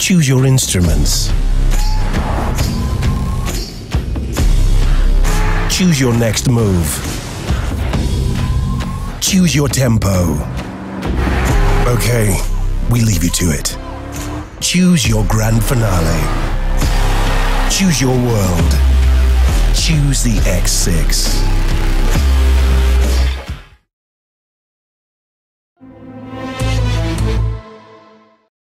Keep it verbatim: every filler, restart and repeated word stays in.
Choose your instruments. Choose your next move. Choose your tempo. Okay, we leave you to it. Choose your grand finale. Choose your world. Choose the X six.